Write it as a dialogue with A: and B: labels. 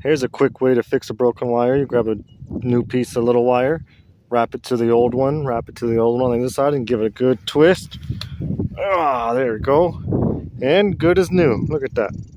A: Here's a quick way to fix a broken wire. You grab a new piece of little wire, wrap it to the old one, wrap it to the old one on the other side, and give it a good twist. Ah, there we go. And good as new. Look at that.